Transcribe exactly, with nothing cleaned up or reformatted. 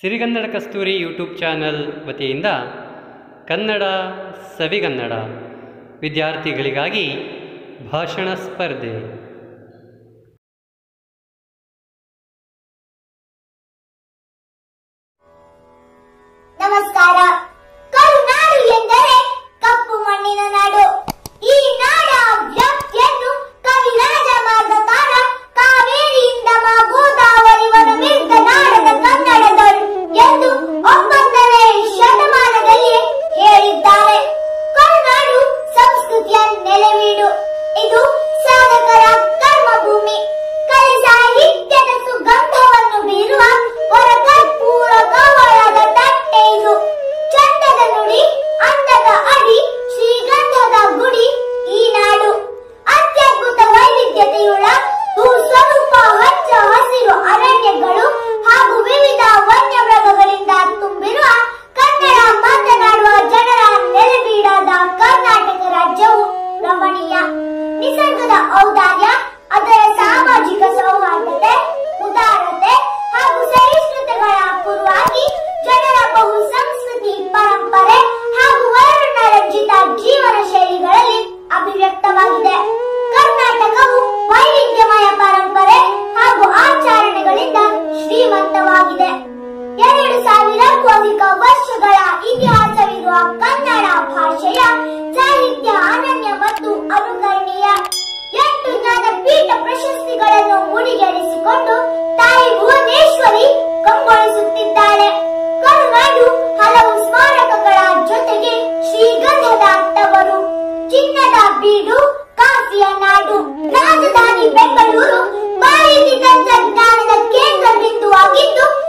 ಸಿರಿಗನ್ನಡ ಕಸ್ತೂರಿ YouTube channel ವತಿಯಿಂದ ಕನ್ನಡ ಸವಿಗನ್ನಡ ವಿದ್ಯಾರ್ಥಿಗಳಿಗಾಗಿ ಭಾಷಣ ಸ್ಪರ್ಧೆ. ನಮಸ್ಕಾರ. ಕರುನಾಡು ಎಂದರೆ ಕಪ್ಪು ಮಣ್ಣಿನ ನಾಡು. ಈ ನಾಡ ವ್ಯಾಪ್ತಿಯನ್ನು ಕವಿರಾಜ ಮಾರ್ಗಕಾರ ಕಾವೇರಿಯಿಂದ ಮಾ ಗೋದಾವರಿವರೆಗಿದ್ದ ನಾಡದ ಕನ್ನಡದವರು ಎಂದು ಒಂಬತ್ತನೇ ಶತಮಾನದಲ್ಲಿ ಹೇಳಿದ್ದಾರೆ. ಕರುನಾಡು ಸಂಸ್ಕೃತಿಯ ನೆಲೆವೀಡು. ಇದು ಸಾಧಕರ ಕರ್ಮಭೂಮಿ. ಕಲೆ ಸಾಹಿತ್ಯದ ಸುಗಂಧವನ್ನು ಬೀರುವ ಹೊರಕರ್ಪೂರ ಕವಳದ ತಟ್ಟೆ ಇದು. ಚಂದದ ನುಡಿ, ಅಂದದ ಅಡಿ, ಶ್ರೀಗಂಧದ ಗುಡಿ ಈ ನಾಡು. ಅತ್ಯದ್ಭುತ ವೈವಿಧ್ಯತೆಯುಳ್ಳ ಭೂ ಸ್ವರೂಪ, ಹಚ್ಚ ಹಸಿರು ಅರಣ್ಯಗಳು ಹಾಗೂ ವಿವಿಧ ವನ್ಯಮೃಗಗಳಿಂದ ತುಂಬಿರುವ ಕನ್ನಡ ಮಾತನಾಡುವ ಜನರ ನೆಲೆಬೀಡಾದ ಕರ್ನಾಟಕ ರಾಜ್ಯವು ರಮಣೀಯ. ನಿಸರ್ಗದ ಔದಾರ್ಯ, ಅದರ ಸಾಮಾಜಿಕ ಸೌಹಾರ್ದತೆ, ಉದಾರತೆ ಹಾಗೂ ಸಹಿಷ್ಣುತೆಗಳ ಪೂರ್ವವಾಗಿ ಜನರ ಬಹು ಸಂಸ್ಕೃತಿ, ಪರಂಪರೆ ಹಾಗೂ ವರ್ಣರಂಜಿತ ಜೀವನ ಶೈಲಿಗಳಲ್ಲಿ ಅಭಿವ್ಯಕ್ತವಾಗಿದೆ. ಕರ್ನಾಟಕವು ವೈವಿಧ್ಯಮಯ ಪರಂಪರೆ ಹಾಗೂ ಆಚರಣೆಗಳಿಂದ ಶ್ರೀಮಂತವಾಗಿದೆ. ಎರಡು ಸಾವಿರಕ್ಕೂ ಅಧಿಕ ವರ್ಷಗಳ ಇತಿಹಾಸವಿರುವ ಕನ್ನಡ ಭಾಷೆಯ ಸಾಹಿತ್ಯ ಅನನ್ಯ ಮತ್ತು ಅನುಕರಣೀಯ. ಎಂಟು ಜ್ಞಾನಪೀಠ ಪ್ರಶಸ್ತಿಗಳನ್ನು ಮುಡಿಗೇರಿಸಿಕೊಂಡು ತಾಯಿ ಭುವನೇಶ್ವರಿ ಕಂಗೊಳಿಸುತ್ತಿದ್ದಾಳೆ. ಕರುನಾಡು ಹಲವು ಸ್ಮಾರಕಗಳ ಜೊತೆಗೆ ಶ್ರೀಗಂಧದ ತವರು, ಚಿನ್ನದ ಬೀಡು, ಕಾಫಿಯ ನಾಡು. ರಾಜಧಾನಿ ಬೆಂಗಳೂರು ಮಾಹಿತಿ ತಂತ್ರಜ್ಞಾನದ ಕೇಂದ್ರ ಬಿಂದುವಾಗಿದ್ದು